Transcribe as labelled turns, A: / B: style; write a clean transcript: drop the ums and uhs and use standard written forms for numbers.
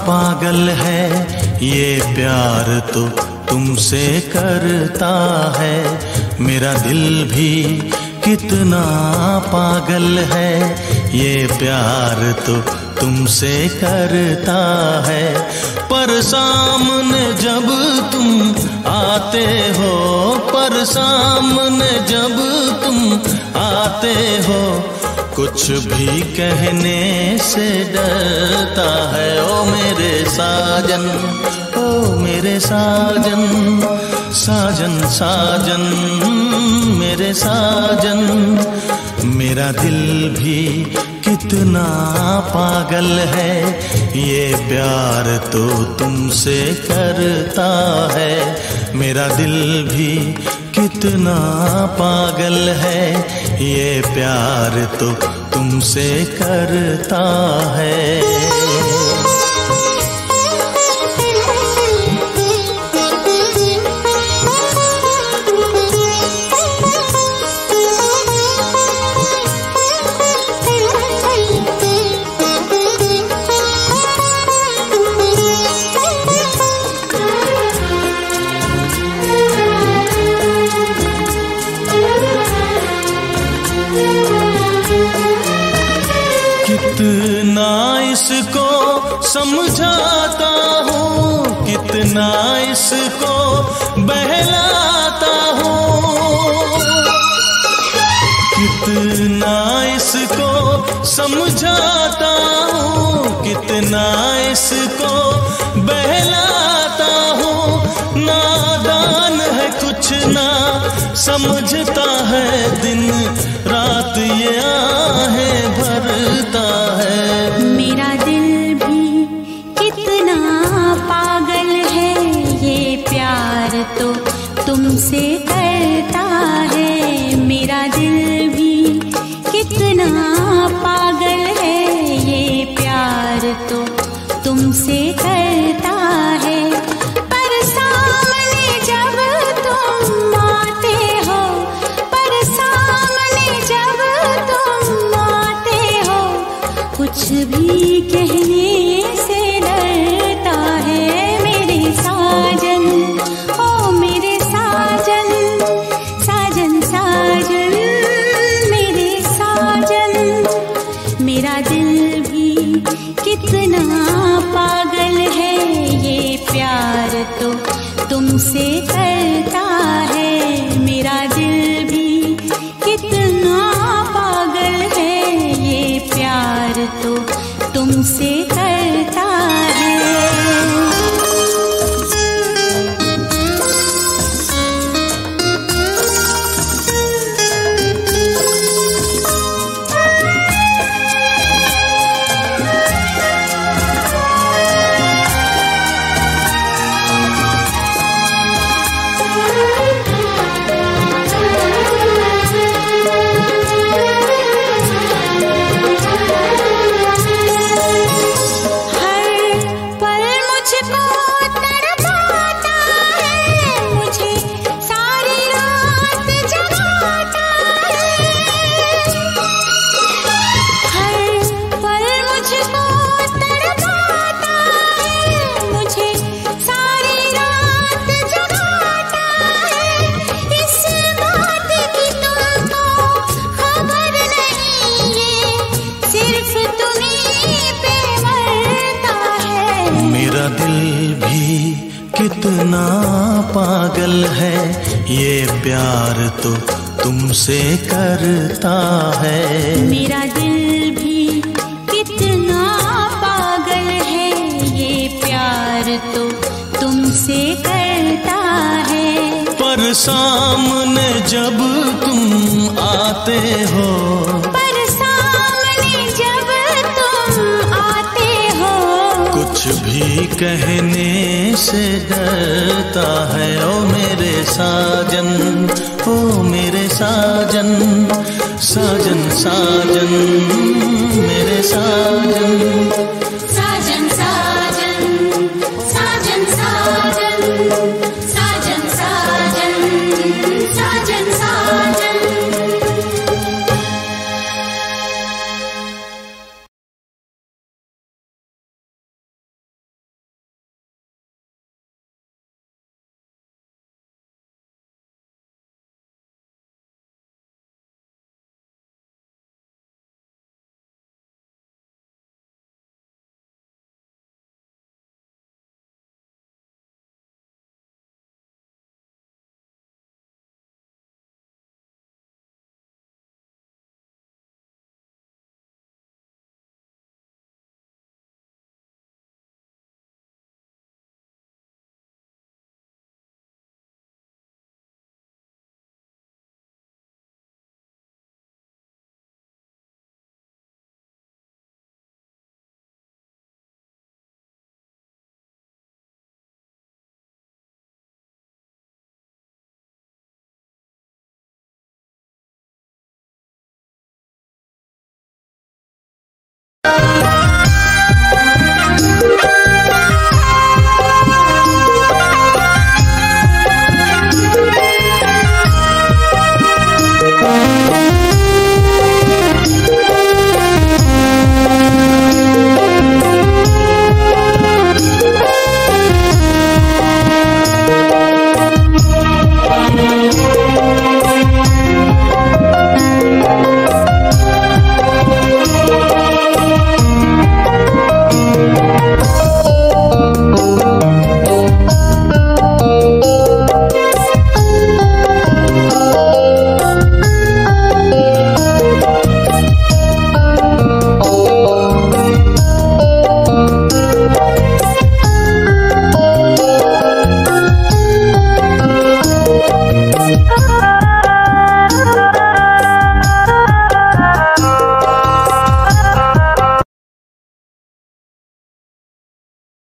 A: पागल है ये प्यार तो तुमसे करता है। मेरा दिल भी कितना पागल है ये प्यार तो तुमसे करता है। पर सामने जब तुम आते हो, पर सामने जब तुम आते हो, कुछ भी कहने से डरता है। ओ मेरे साजन, ओ मेरे साजन, साजन साजन मेरे साजन। मेरा दिल भी कितना पागल है ये प्यार तो तुमसे करता है। मेरा दिल भी कितना पागल है ये प्यार तो तुमसे करता है। कितना इसको समझाता हूँ, कितना इसको बहलाता हूँ, कितना इसको समझाता हूँ, कितना इसको बहलाता हूँ। नादान है कुछ ना समझता है, दिन रात ये आहें भरता है।
B: मेरा दिल भी कितना पागल है ये प्यार तो तुमसे करता है। मेरा दिल भी कितना पागल है ये प्यार तो तुमसे करता है। पर सामने जब तुम आते हो, पर सामने जब तुम आते हो, कुछ भी कहने से डरता है। मेरे साजन, ओ मेरे साजन, साजन साजन मेरे साजन। मेरा दिल भी कितना पागल है ये प्यार तो तुमसे करता है। मेरा दिल भी कितना पागल है ये प्यार तो तुमसे करता है।
A: मेरा दिल भी कितना पागल है ये प्यार तो तुमसे करता है।
B: मेरा दिल भी कितना पागल है ये प्यार तो तुमसे करता है।
A: पर सामने जब तुम आते हो,
B: पर सामने जब तुम आते हो,
A: कुछ भी कहने से डरता है। ओ मेरे साजन, ओ मेरे साजन, साजन साजन मेरे साजन।
B: साजन साजन, साजन साजन, साजन साजन, साजन